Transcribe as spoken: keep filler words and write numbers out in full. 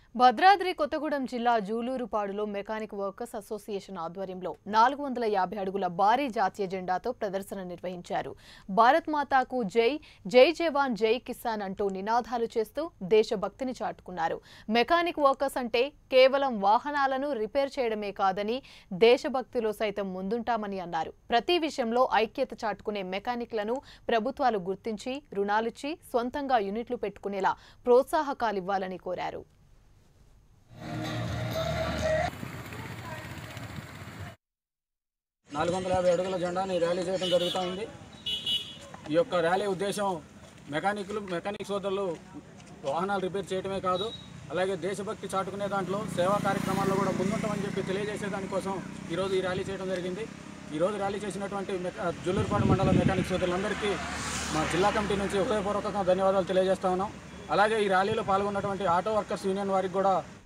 భద్రాద్రి కొత్తగూడెం జిల్లా జూలూరుపాడులో mechanic workers association ఆధ్వర్యంలో నాలుగు వందల యాభై అడుగుల భారీ జాతీయ జెండాతో ప్రదర్శన నిర్వహించారు. భారత్ మాతాకు జై, జై జవాన్ జై కిసాన్ అంటూ నినాదాలు చేస్తూ దేశభక్తిని చాటుకున్నారు. మెకానిక్ వర్కర్స్ అంటే కేవలం వాహనాలను రిపేర్ చేయడమే కాదని దేశభక్తిలో సైతం ముందుంటామని అన్నారు. ప్రతి విషయంలో ఐక్యత చాటుకునే మెకానిక్లను ప్రభుత్వాలు గుర్తించి రుణాలిచ్చి సొంతంగా యూనిట్లు పెట్టుకునేలా ప్రోత్సాహకాలివ్వాలని కోరారు. నాలుగు వందల యాభై అడుగుల జెండాని ర్యాలీ చేయడం జరుగుతూ ఉంది. ఈ యొక్క ర్యాలీ ఉద్దేశం మెకానిక్లు మెకానిక్ సోదరులు వాహనాలు రిపేర్ చేయడమే కాదు, అలాగే దేశభక్తి చాటుకునే దాంట్లో సేవా కార్యక్రమాల్లో కూడా ముందుంటామని చెప్పి తెలియజేసే దానికోసం ఈరోజు ఈ ర్యాలీ చేయడం జరిగింది. ఈరోజు ర్యాలీ చేసినటువంటి జూలూరుపాడు మండల మెకానిక్ సోదరులందరికీ మా జిల్లా కమిటీ నుంచి హృదయపూర్వకంగా ధన్యవాదాలు తెలియజేస్తా ఉన్నాం. అలాగే ఈ ర్యాలీలో పాల్గొన్నటువంటి ఆటో వర్కర్స్ యూనియన్ వారికి కూడా